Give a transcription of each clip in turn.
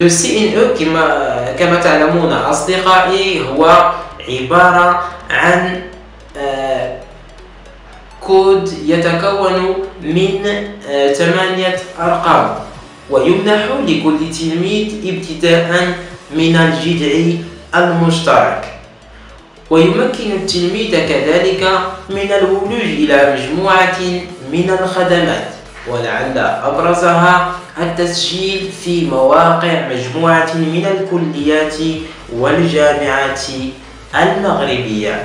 CNE كما تعلمون أصدقائي هو عبارة عن كود يتكون من 8 أرقام، ويمنح لكل تلميذ ابتداء من الجذع المشترك، ويمكن التلميذ كذلك من الولوج إلى مجموعة من الخدمات، ولعل أبرزها التسجيل في مواقع مجموعة من الكليات والجامعات المغربية.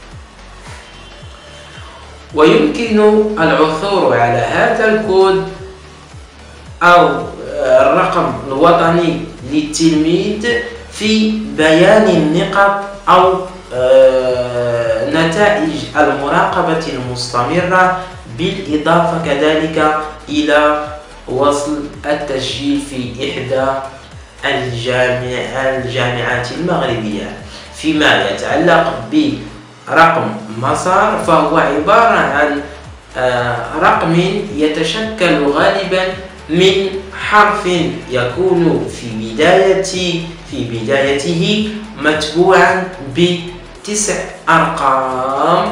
ويمكن العثور على هذا الكود أو الرقم الوطني للتلميذ في بيان النقاط أو نتائج المراقبة المستمرة، بالإضافة كذلك إلى وصل التسجيل في إحدى الجامعات المغربية. فيما يتعلق برقم مسار، فهو عبارة عن رقم يتشكل غالبا من حرف يكون في بدايته متبوعا ب9 أرقام،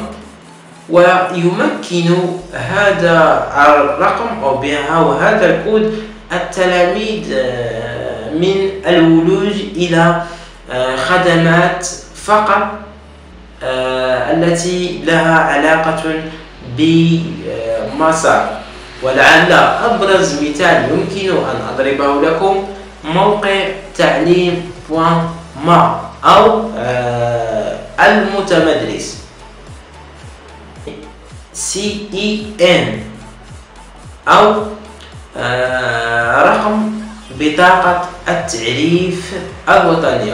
ويمكن هذا الرقم أو هذا الكود التلاميذ من الولوج إلى خدمات فقط التي لها علاقة بمسار. ولعل أبرز مثال يمكن أن أضربه لكم موقع تعليم.ما أو المتمدرس CEN، أو رقم بطاقة التعريف الوطنية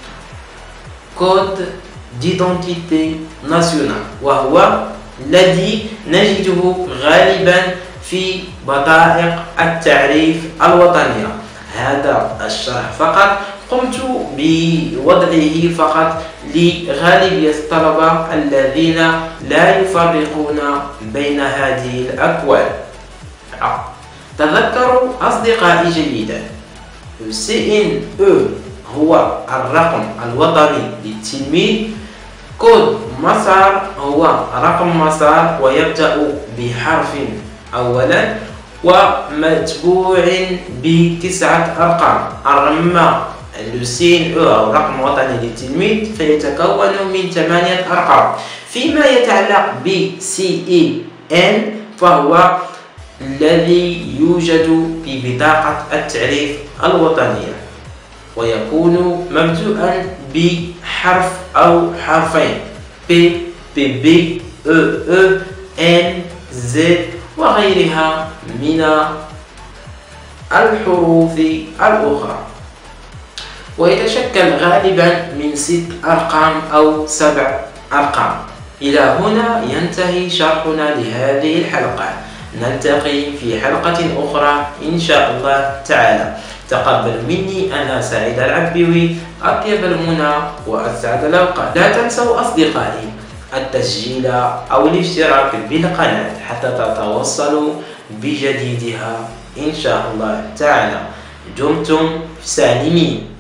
كود ديدونتيتي ناسيونال، وهو الذي نجده غالبا في بطائق التعريف الوطنية. هذا الشرح فقط قمت بوضعه فقط لغالبية الطلبة الذين لا يفرقون بين هذه الأكواد. تذكروا أصدقائي جيدا، CNE هو الرقم الوطني للتلميذ، كود مسار هو رقم مسار ويبدأ بحرف أولا ومتبوع ب9 أرقام. أما CNE أو رقم وطني للتلميذ فيتكون من 8 أرقام. فيما يتعلق ب CEN فهو الذي يوجد في بطاقة التعريف الوطنية، ويكون مبدوءا بحرف أو حرفين P P B E E N Z وغيرها من الحروف الأخرى، ويتشكل غالبا من 6 أرقام أو 7 أرقام. إلى هنا ينتهي شرحنا لهذه الحلقة، نلتقي في حلقة أخرى إن شاء الله تعالى. تقبل مني أنا سعيد العبيوي، أطيب المنى وأسعد الأوقات. لا تنسوا أصدقائي التسجيل أو الاشتراك بالقناة حتى تتوصلوا بجديدها إن شاء الله تعالى. دمتم سالمين.